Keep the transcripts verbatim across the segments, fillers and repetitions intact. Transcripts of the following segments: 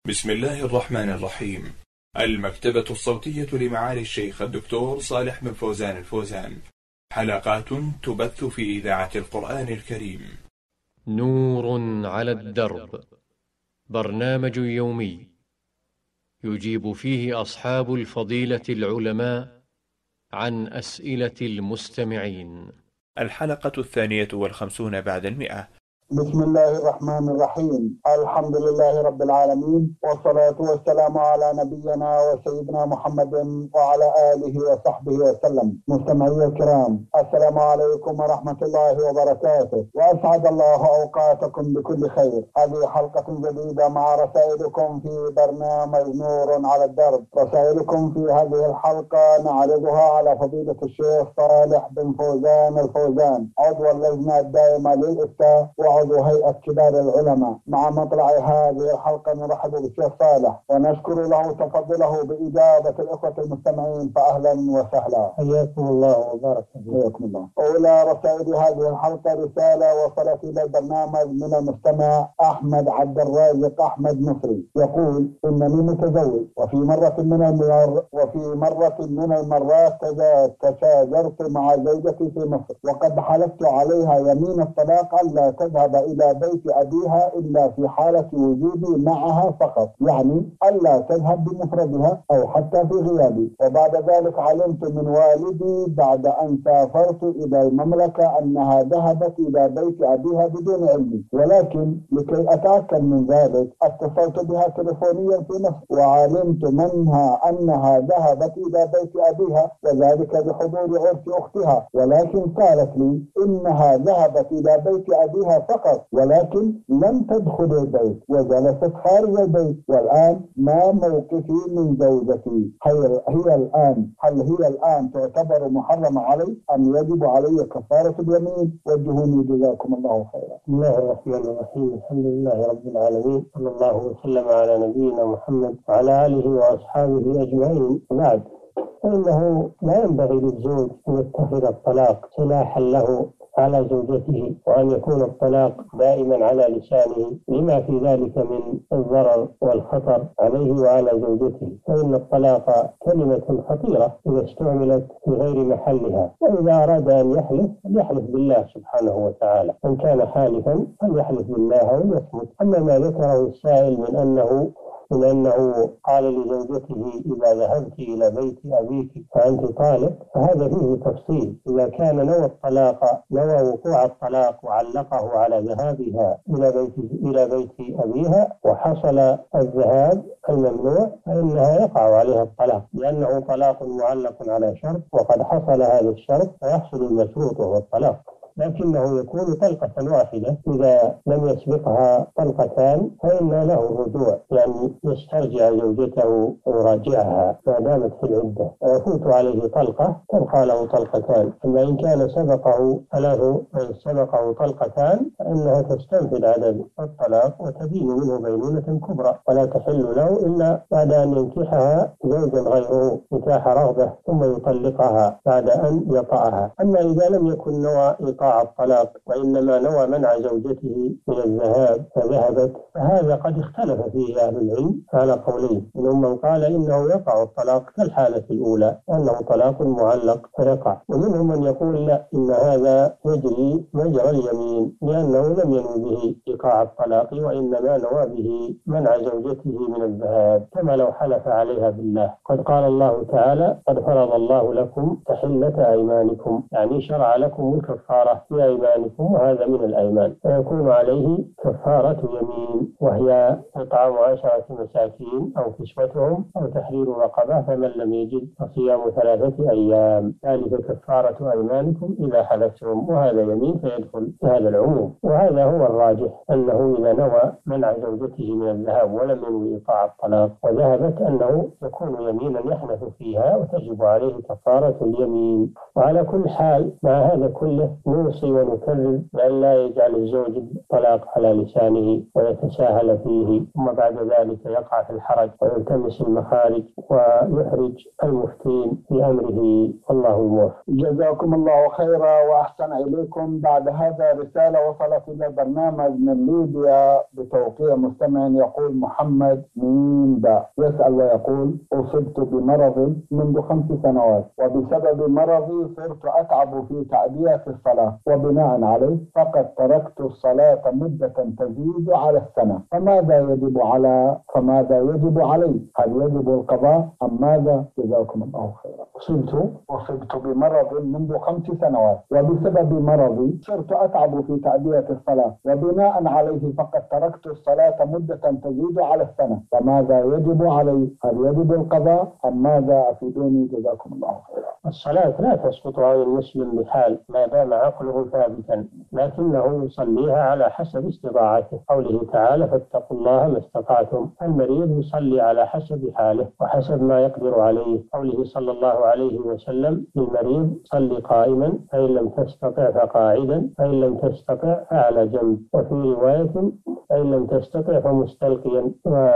بسم الله الرحمن الرحيم. المكتبة الصوتية لمعالي الشيخ الدكتور صالح بن فوزان الفوزان، حلقات تبث في إذاعة القرآن الكريم. نور على الدرب، برنامج يومي يجيب فيه أصحاب الفضيلة العلماء عن أسئلة المستمعين. الحلقة الثانية والخمسون بعد المئة. بسم الله الرحمن الرحيم. الحمد لله رب العالمين، والصلاة والسلام على نبينا وسيدنا محمد وعلى آله وصحبه وسلم. مستمعي الكرام، السلام عليكم ورحمة الله وبركاته، وأسعد الله أوقاتكم بكل خير. هذه حلقة جديدة مع رسائلكم في برنامج نور على الدرب. رسائلكم في هذه الحلقة نعرضها على فضيلة الشيخ صالح بن فوزان الفوزان، عضو اللجنة الدائمة للإفتاء عضو هيئة كبار العلماء. مع مطلع هذه الحلقة نرحب بالشيخ صالح ونشكر له تفضله بإجابة الإخوة المستمعين، فأهلا وسهلا. حياكم الله وبارك فيكم الله. أولى رسائل هذه الحلقة رسالة وصلت إلى البرنامج من المستمع أحمد عبد الرازق أحمد مصري، يقول: إنني متزوج، وفي مرة من المر وفي مرة من المرات تشاجرت مع زوجتي في مصر، وقد حلفت عليها يمين الطلاق ألا تذهب إلى بيت أبيها إلا في حالة وجودي معها فقط، يعني ألا تذهب بمفردها أو حتى في غيابي. وبعد ذلك علمت من والدي بعد أن سافرت إلى المملكة أنها ذهبت إلى بيت أبيها بدون علمي، ولكن لكي أتأكد من ذلك اتصلت بها تلفونيا في مصر، وعلمت منها أنها ذهبت إلى بيت أبيها، وذلك بحضور عرس أختها، ولكن قالت لي إنها ذهبت إلى بيت أبيها فقط، ولكن لم تدخل البيت وجلست خارج البيت. والآن ما موقفي من زوجتي؟ هي, هي الآن هل هي الآن تعتبر محرمة علي أم يجب علي كفارة اليمين؟ وجهوني جزاكم الله خيرا. بسم الله الرحمن الرحيم. الحمد لله رب العالمين، صلى الله وسلم على نبينا محمد وعلى آله وأصحابه أجمعين. بعد، فإنه لا ينبغي للزوج أن يتخذ الطلاق سلاحا له على زوجته، وأن يكون الطلاق دائما على لسانه لما في ذلك من الضرر والخطر عليه وعلى زوجته، فإن الطلاق كلمة خطيرة إذا استعملت في غير محلها. وإذا أراد أن يحلف فليحلف بالله سبحانه وتعالى، إن كان حالفا فليحلف بالله وليصمت. أما ما ذكره السائل من أنه من أنه قال لزوجته إذا ذهبت إلى بيت أبيك فأنت طالق، فهذا فيه تفصيل. إذا كان نوى الطلاق نوى وقوع الطلاق وعلقه على ذهابها إلى بيت إلى بيت أبيها وحصل الذهاب الممنوع، فإنها يقع عليها الطلاق، لأنه طلاق معلق على شرط، وقد حصل هذا الشرط فيحصل المشروط وهو الطلاق، لكنه يكون طلقة واحدة. إذا لم يسبقها طلقتان فإن له الرجوع، يعني يسترجع زوجته ويراجعها ما دامت في العدة، ويفوت عليه طلقة تبقى له طلقتان. أما إن كان سبقه ثلاث سبقه طلقتان فإنها تستنفذ عدد الطلاق وتبين منه بينونة كبرى، ولا تحل له إلا بعد أن ينكحها زوجا غيره نكاح رغبة ثم يطلقها بعد أن يطأها. أما إذا لم يكن نوى الطلاق وإنما نوى منع زوجته من الذهاب فذهبت، فهذا قد اختلف فيه أهل العلم على قولين. منهم من قال إنه يقع الطلاق كالحالة الأولى، أنه طلاق معلق فيقع، ومنهم من يقول لا، إن هذا يجري مجرى اليمين، لأنه لم ينوي به إيقاع الطلاق، وإنما نوى به منع زوجته من الذهاب، كما لو حلف عليها بالله. قد قال الله تعالى: قد فرض الله لكم تحلة أيمانكم، يعني شرع لكم الكفارة في أيمانكم، وهذا من الأيمان، فيكون عليه كفارة يمين، وهي إطعام عشرة مساكين أو كسوتهم أو تحرير رقبة، فمن لم يجد فصيام ثلاثة أيام، ذلك كفارة أيمانكم إذا حلفتم، وهذا يمين فيدخل في هذا العموم. وهذا هو الراجح، أنه إذا نوى منع زوجته من الذهاب ولم ينوي إيقاع الطلاق وذهبت، أنه يكون يمينا يحنث فيها وتجب عليه كفارة اليمين. وعلى كل حال مع هذا كله نوي نوصي ونكرر بأن لا يجعل الزوج الطلاق على لسانه ويتساهل فيه، ثم بعد ذلك يقع في الحرج ويلتمس المخارج ويحرج المفتين في أمره. والله الموفق. جزاكم الله خيرا وأحسن إليكم. بعد هذا رسالة وصلت إلى البرنامج من ليبيا بتوقيع مستمع يقول محمد مين باء، يسأل ويقول: أصبت بمرض منذ خمس سنوات، وبسبب مرضي صرت أتعب في تأدية الصلاة، وبناء عليه فقد تركت الصلاة مدة تزيد على السنة، فماذا يجب على فماذا يجب علي؟ هل يجب القضاء أم ماذا؟ جزاكم الله خيرا. أصبت أصبت بمرض منذ خمس سنوات، وبسبب مرضي صرت أتعب في تأدية الصلاة، وبناء عليه فقد تركت الصلاة مدة تزيد على السنة، فماذا يجب علي؟ هل يجب القضاء أم ماذا؟ أفيدوني جزاكم الله خيرا. الصلاة لا تسقط عن المسلم بحال ما دام عقله ثابتا، لكنه يصليها على حسب استطاعته. قوله تعالى: فاتقوا الله ما استطعتم. المريض يصلي على حسب حاله وحسب ما يقدر عليه. قوله صلى الله عليه وسلم للمريض: صلي قائما، فإن لم تستطع فقاعدا، فإن لم تستطع فعلى جنب. وفي رواية: فإن لم تستطع فمستلقيا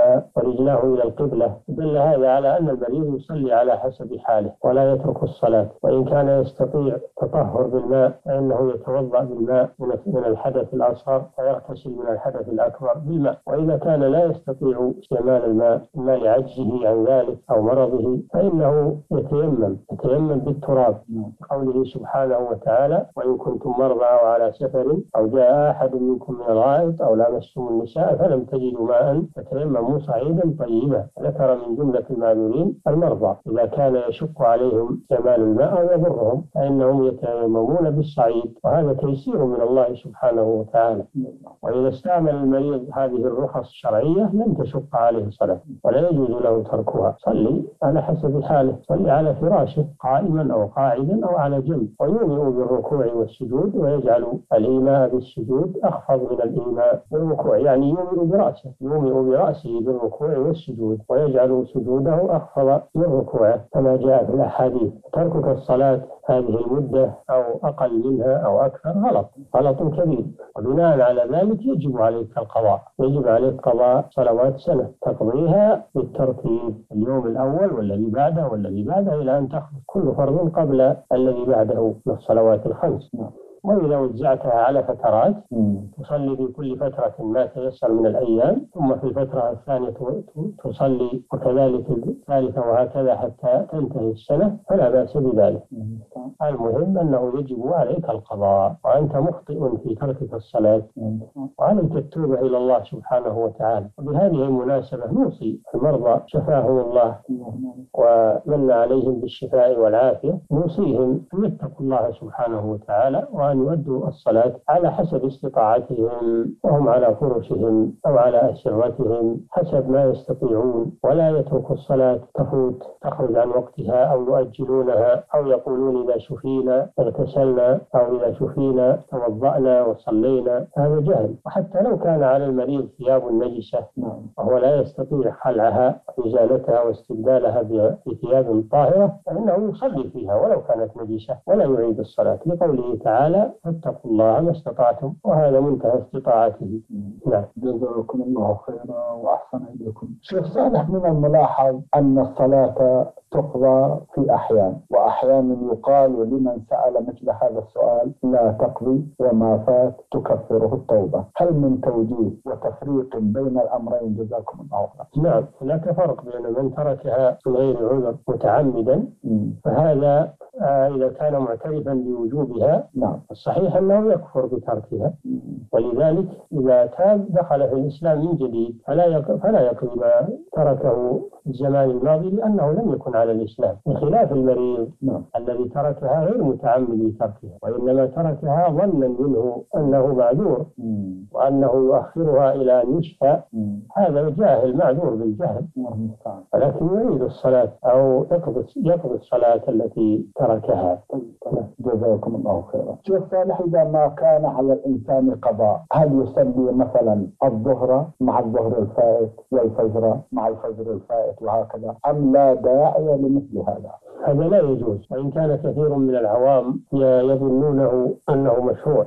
ورجلاه إلى القبلة. دل هذا على أن المريض يصلي على حسب حاله ولا يترك الصلاة. وإن كان يستطيع تطهر بالماء فإنه يتوضأ بالماء من الحدث الأصغر ويغتسل من الحدث الأكبر بالماء. وإذا كان لا يستطيع استعمال الماء إما لعجزه عن ذلك أو مرضه فإنه يتيمم يتيمم بالتراب. قوله سبحانه وتعالى: وإن كنتم مرضى أو على سفر أو جاء أحد منكم من الغائط أو لامستم النساء فلم تجدوا ماء فتيمموا صعيدا طيبا. ذكر من جملة المعذورين المرضى إذا كان يشق عليهم استعمال الماء أو يضرهم فإنهم يتيممون بالصعيد، وهذا تيسير من الله سبحانه وتعالى. وإذا استعمل المريض هذه الرخص الشرعية لم تشق عليه صلاة ولا يجوز له تركها. صلي على حسب حاله، صلي على فراشه قائما أو قاعدا أو على جنب، ويومئ بالركوع والسجود، ويجعل الإيماء بالسجود أخفض من الإيماء بالركوع، يعني يومئ برأسه يومئ برأسه بالركوع والسجود، ويجعل سجوده أخفض من ركوعه كما جاء في الأحاديث. تركك الصلاة هذه المدة أو أقل منها أو أكثر غلط غلط كبير، وبناء على ذلك يجب عليك القضاء يجب عليك قضاء صلوات سنة تقضيها بالترتيب، اليوم الأول والذي بعده والذي بعده إلى أن تأخذ كل فرض قبل الذي بعده من الصلوات الخمس. وإذا وزعتها على فترات تصلي في كل فترة ما تيسر من الأيام، ثم في الفترة الثانية تصلي وكذلك الثالثة وهكذا حتى تنتهي السنة، فلا بأس بذلك. المهم أنه يجب عليك القضاء وأنت مخطئ في تركك الصلاة، وعليك التوبة إلى الله سبحانه وتعالى. وبهذه المناسبة نوصي المرضى شفاهم الله ومن عليهم بالشفاء والعافية، نوصيهم أن يتقوا الله سبحانه وتعالى وأن يؤدوا الصلاة على حسب استطاعتهم وهم على فرشهم أو على أسرتهم حسب ما يستطيعون، ولا يتركوا الصلاة تفوت تخرج عن وقتها أو يؤجلونها أو يقولون إذا شفينا اغتسلنا أو إذا شفينا توضأنا وصلينا. هذا جهل. وحتى لو كان على المريض ثياب نجسة وهو لا يستطيع خلعها وإزالتها واستبدالها بثياب طاهرة فإنه يصلي فيها ولو كانت نجسة ولا يعيد الصلاة، لقوله تعالى: فاتقوا الله ما استطعتم، وهذا منتهى استطاعته. نعم. جزاكم الله خيرا وأحسن إليكم. شيخ صالح، من الملاحظ أن الصلاة تقضى في أحيان، وأحيانا يقال لمن سأل مثل هذا السؤال: لا تقضي وما فات تكفره التوبة. هل من توجيه وتفريق بين الأمرين؟ جزاكم الله خيرا. نعم، هناك فرق بين من تركها من غير عذر متعمدا، فهذا آه إذا كان معترفا بوجوبها نعم الصحيح أنه يكفر بتركها، ولذلك إذا تاب دخل في الإسلام من جديد فلا فلا يقضي ما تركه في الزمان الماضي لأنه لم يكن على الإسلام، بخلاف المريض نعم الذي تركها غير متعمد لتركها، وإنما تركها ظنا منه أنه معذور وأنه يؤخرها إلى أن يشفى. هذا جاهل معذور بالجهل، ولكن يريد الصلاة أو يقضي يقضي الصلاة التي تركها. جزاكم الله خيرا. شيخ صالح، إذا ما كان على الإنسان قضاء هل يصلي مثلا الظهر مع الظهر الفائت والفجر مع الفجر الفائت وهكذا، أم لا داعي لمثل هذا؟ هذا لا يجوز، وإن كان كثير من العوام يظنونه أنه مشروع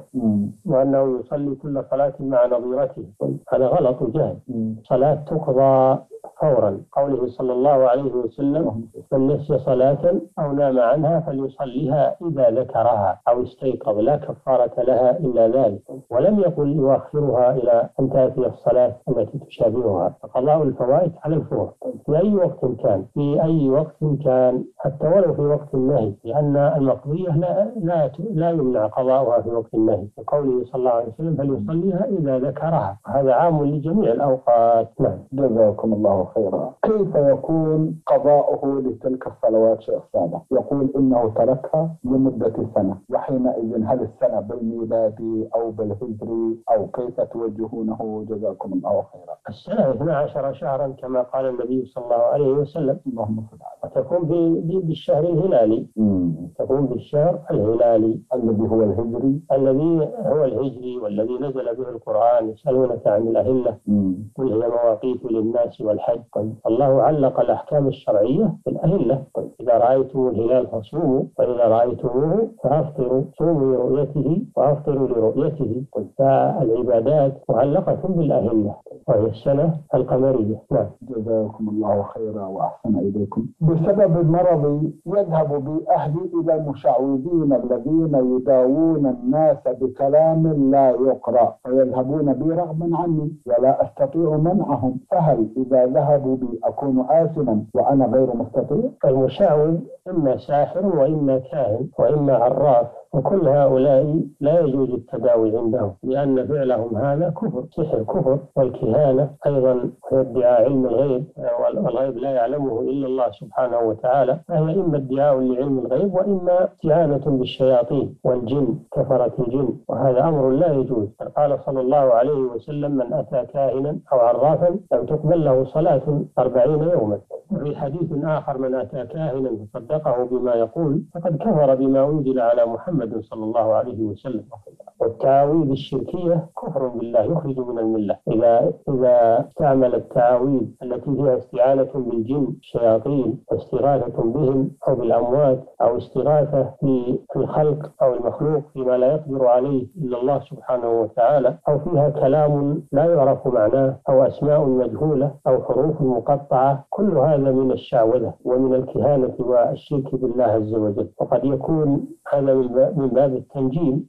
وأنه يصلي كل صلاة مع نظيرته. هذا غلط وجهل. صلاة تقضى فورا، قوله صلى الله عليه وسلم: من نسي صلاة أو نام عنها فليصليها إذا ذكرها أو استيقظ، لا كفارة لها إلا ذلك. ولم يقل يؤخرها إلى أن تأتي الصلاة التي تشابهها. فقضاء الفوائد على الفور في أي وقت كان، في أي وقت كان، حتى ولو في وقت النهي، لأن المقضية لا, لا, لا يمنع قضاؤها في وقت النهي، وقوله صلى الله عليه وسلم: فليصليها إذا ذكرها. هذا عام لجميع الأوقات. نعم. جزاكم الله خيرا. كيف يكون قضاؤه لتلك الصلوات شيخ صالح؟ يقول إنه تركها لمدة سنة، وحينئذ هل السنة بالميلادي أو بالهجري أو كيف توجهونه؟ جزاكم الله خيرا. السنة اثنا عشر شهرا كما قال النبي صلى الله عليه وسلم. اللهم صل على. وتكون بالشهر الهلالي. مم. تكون بالشهر الهلالي الذي هو الهجري الذي هو الهجري والذي نزل به القرآن. يسألونك عن الأهلة قل هي مواقيت للناس والحج. طيب. الله علق الأحكام الشرعية بالأهلة. طيب. إذا رأيتم الهلال فصوموا، وإذا رأيتموه فأفطروا، صوموا لرؤيته وأفطروا لرؤيته. طيب. فالعبادات معلقة بالأهلة وهي السنة القمرية. نعم. جزاكم الله خيرا وأحسن إليكم. بسبب المرض يذهب بأهلي إلى المشعوذين الذين يداوون الناس بكلام لا يقرأ، فيذهبون بي رغما عني ولا أستطيع منعهم، فهل إذا ذهبوا بي أكون آثما وأنا غير مستطيع؟ المشعوذ إما ساحر وإما كاهن وإما عراف، وكل هؤلاء لا يجوز التداوي عندهم، لأن فعلهم هذا كفر، سحر كفر. والكهانة أيضا ادعاء علم الغيب، والغيب لا يعلمه إلا الله سبحانه وتعالى، فهي إما ادعاء لعلم الغيب وإما استعانة بالشياطين والجن، كفرة الجن، وهذا أمر لا يجوز. قال صلى الله عليه وسلم: من أتى كاهنا أو عرافا لم تقبل له صلاة أربعين يوما. وفي حديث آخر: من أتى كاهنا فصدقه بما يقول فقد كفر بما أنزل على محمد صلى الله عليه وسلم. والتعاويذ الشركية كفر بالله، يخرج من الملة. إذا إذا استعمل التعاويذ التي فيها استعانة بالجن الشياطين واستغاثة بهم أو بالأموات أو استغاثة في الخلق أو المخلوق فيما لا يقدر عليه إلا الله سبحانه وتعالى، أو فيها كلام لا يعرف معناه أو أسماء مجهولة أو حروف مقطعة، كل هذا من الشعوذة ومن الكهانة والشرك بالله عز وجل. وقد يكون هذا من باب التنجيم.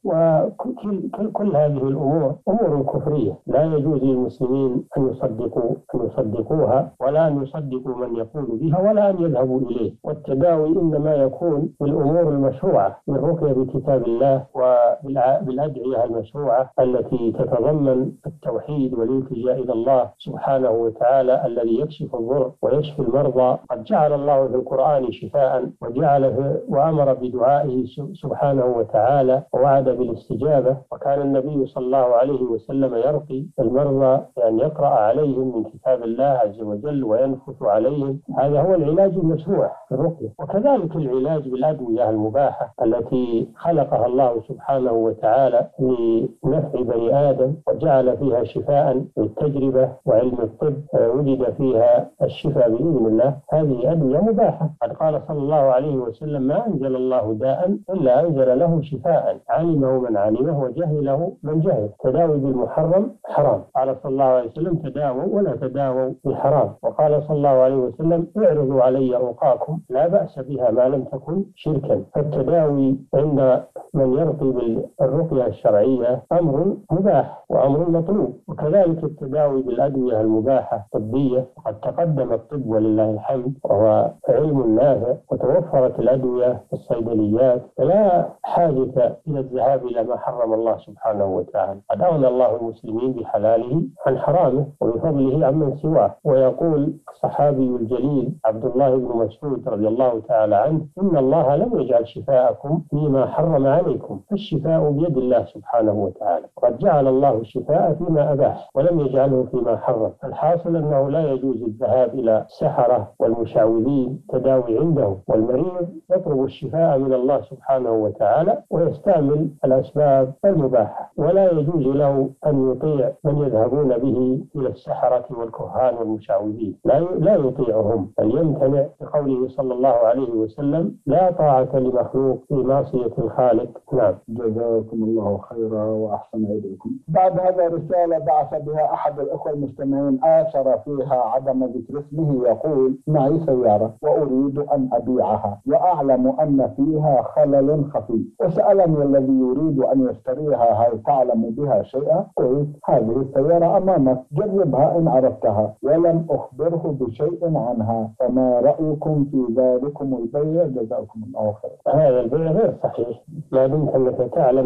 وكل كل, كل هذه الأمور أمور كفرية لا يجوز للمسلمين أن يصدقوا أن يصدقوها، ولا أن يصدقوا من يقول بها، ولا أن يذهبوا إليه. والتداوي إنما يكون بالأمور المشروعة، بالرقية بكتاب الله وبالأدعية المشروعة التي تتضمن التوحيد والالتجاء إلى الله سبحانه وتعالى الذي يكشف الضر ويشفي المرضى. قد جعل الله في القرآن شفاء، وجعل وأمر بدعائه سبحانه وتعالى ووعد بالاستجابة. وكان النبي صلى الله عليه وسلم يرقي المرضى بأن يقرأ عليهم من كتاب الله عز وجل وينفث عليهم. هذا هو العلاج المشروع في الرقية. وكذلك العلاج بالأدوية المباحة التي خلقها الله سبحانه وتعالى لنفع بني آدم، وجعل فيها شفاء بالتجربة وعلم الطب وجد فيها الشفاء بإذن الله. هذه أدوية مباحة. قد قال صلى الله عليه وسلم: ما أنزل الله داء إلا أنزل له شفاء، علمه من علمه وجهله من جهل. تداوي بالمحرم حرام. قال صلى الله عليه وسلم: تداووا ولا تداووا بالحرام. وقال صلى الله عليه وسلم: اعرضوا علي رقاكم لا بأس بها ما لم تكن شركا. فالتداوي عند من يرقي بالرقية الشرعية أمر مباح وأمر مطلوب. وكذلك التداوي بالأدوية المباحة الطبية. قد تقدم الطب ولله الحمد وهو علم نافع، وتوفرت الأدوية في الصيدليات، فلا حاجة إلى الذهاب إلى ما حرم الله سبحانه وتعالى. قد أغنى الله المسلمين بحلاله عن حرامه وبفضله عمن سواه. ويقول الصحابي الجليل عبد الله بن مسعود رضي الله تعالى عنه: إن الله لم يجعل شفاءكم فيما حرم عليكم، فالشفاء بيد الله سبحانه وتعالى. قد جعل الله الشفاء فيما أباح ولم يجعله فيما حرم. الحاصل أنه لا يجوز الذهاب إلى السحرة والمشعوذين تداوي عندهم، والمريض يطلب الشفاء من الله سبحانه وتعالى ويستعمل الأسباب المباحة، ولا يجوز له أن يطيع من يذهبون به إلى السحرة والكهان والمشعوذين، لا لا يطيعهم، بل يمتنع بقوله صلى الله عليه وسلم: لا طاعة لمخلوق في معصية الخالق. نعم. جزاكم الله خيرا وأحسن إليكم. بعد هذا رسالة بعث بها أحد الأخوة المستمعين آثر فيها عدم ذكر اسمه، يقول: معي سيارة وأريد أن أبيعها وأعلم أن فيها خلل خفي، وسألني الذي يريد أن يشتريها: هل تعلم بها شيئا؟ قلت: هذه السيارة أمامك، جربها إن عرفتها، ولم أخبره بشيء عنها، فما رأيكم في ذلكم البيع؟ جزاكم الله خيرا. هذا البيع غير صحيح، ما دمت أنك تعلم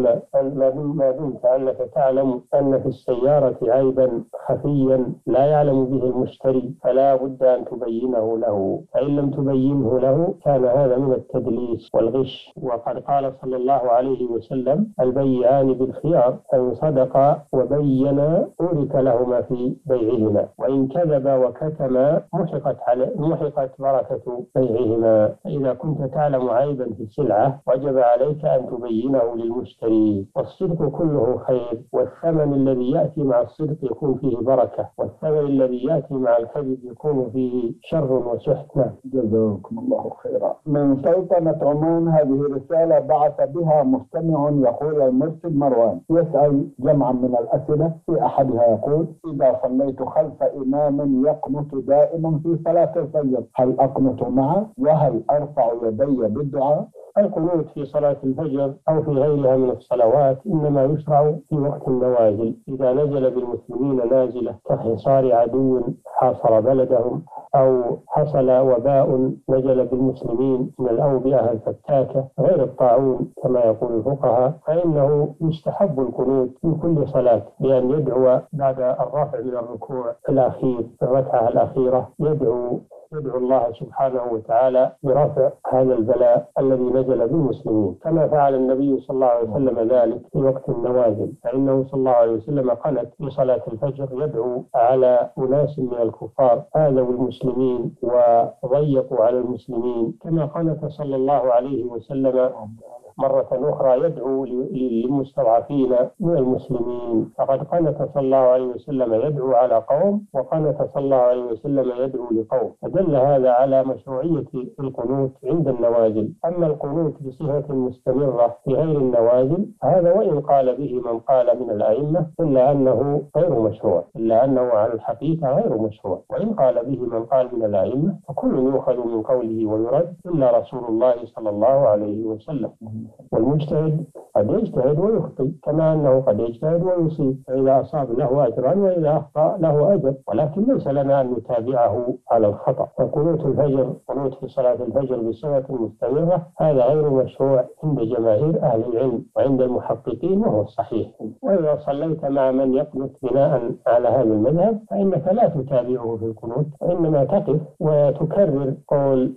ما دمت أنك تعلم أن في السيارة عيبا خفيا لا يعلم به المشتري، فلا بد أن تبينه له، فإن لم تبينه له كان هذا من التدليس والغش. وقد قال صلى الله عليه وسلم: البيعان بالخيار، فإن صدقا وبينا بورك لهما في بيعهما، وإن كذبا وكتما محقت على محقت بركة بيعهما. فإذا كنت تعلم عيبا في السلعة وجب عليك أن تبينه للمشتري. والصدق كله خير، والثمن الذي يأتي مع الصدق يكون فيه بركة، والثمن الذي يأتي مع الكذب يكون فيه شر وسحت. جزاكم الله خيرا. من سلطنة عمان هذه رسالة بعث بها مستمع، يقول المرسل مروان يسأل جمعا من الأسئلة. في أحدها يقول: إذا صليت خلف إمام يقنت دائما في صلاة الفجر، هل أقنت معه؟ وهل أرفع يدي بالدعاء؟ القنوت في صلاة الفجر أو في غيرها من الصلوات إنما يشرع في وقت النوازل، إذا نزل بالمسلمين نازلة كحصار عدو حاصر بلدهم، أو حصل وباء نزل بالمسلمين من الأوبئة الفتاكة غير الطاعون كما يقول الفقهاء، فإنه يستحب القنوت في كل صلاة، بأن يدعو بعد الرفع من الركوع الأخير في الركعة الأخيرة، يدعو يدعو الله سبحانه وتعالى برفع هذا البلاء الذي نزل بالمسلمين، كما فعل النبي صلى الله عليه وسلم ذلك في وقت النوازل، فإنه صلى الله عليه وسلم قنت في صلاة الفجر يدعو على أناس من الكفار آذوا المسلمين وضيقوا على المسلمين، كما قنت صلى الله عليه وسلم مرة أخرى يدعو للمستضعفين من المسلمين. فقد قنت صلى الله عليه وسلم يدعو على قوم، وقنت صلى الله عليه وسلم يدعو لقوم، فدل هذا على مشروعية القنوت عند النوازل. أما القنوت بصفة مستمرة في غير النوازل هذا وإن قال به من قال من الأئمة إلا أنه غير مشروع، إلا أنه على الحقيقة غير مشروع، وإن قال به من قال من الأئمة فكل يؤخذ من قوله ويرد إلا رسول الله صلى الله عليه وسلم. والمجتهد قد يجتهد ويخطئ، كما أنه قد يجتهد ويصيب، فإذا أصاب له أجران وإذا أخطأ له أجر، ولكن ليس لنا أن نتابعه على الخطأ. فقنوت الفجر قنوت في صلاة الفجر بصفة مستمرة هذا غير مشروع عند جماهير أهل العلم وعند المحققين، وهو الصحيح. وإذا صليت مع من يقنط بناء على هذا المذهب فإنك لا تتابعه في القنوت، وإنما تقف وتكرر قول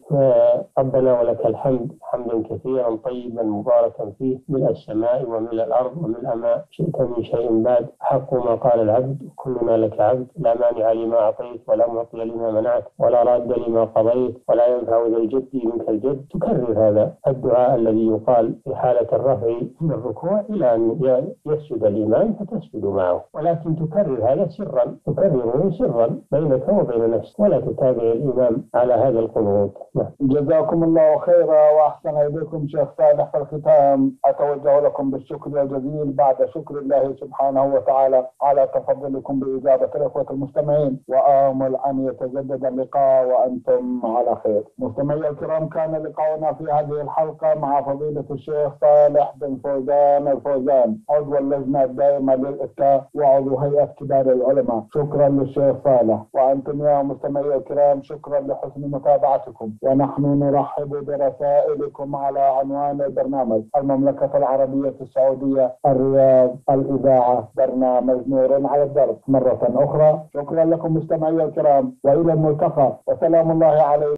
ربنا ولك الحمد حمدا كثيرا طيبا مباركا فيه ملء السماء وملء الأرض وملء ما شئت من شيء بعد، حق ما قال العبد كلنا لك عبد، لا مانع لما أعطيت ولا معطي لما منعت ولا راد لما قضيت ولا ينفع ذا الجد منك الجد. تكرر هذا الدعاء الذي يقال في حالة الرفع من الركوع إلى أن يسجد الإمام فتسجد معه، ولكن تكرر هذا سرا، تكرره سرا بينك وبين نفسك، ولا تتابع الإمام على هذا القنوت. جزاكم الله خيرا وأحسن إليكم شيخ صالح. في الختام أتوجه لكم بالشكر الجزيل بعد شكر الله سبحانه وتعالى على تفضلكم بإجابة الإخوة المستمعين، وآمل أن يتجدد اللقاء وأنتم على خير. مستمعي الكرام، كان لقاؤنا في هذه الحلقة مع فضيلة الشيخ صالح بن فوزان الفوزان، عضو اللجنة الدائمة للإفتاء وعضو هيئة كبار العلماء. شكرا للشيخ صالح، وأنتم يا مستمعي الكرام شكرا لحسن متابعتكم، ونحن نرحب برسائلكم على عنوان البرنامج: المملكة العربية السعودية، الرياض، الإذاعة، برنامج نور على الدرب. مرة أخرى شكرا لكم مستمعي الكرام، وإلى الملتقى، وسلام الله عليكم.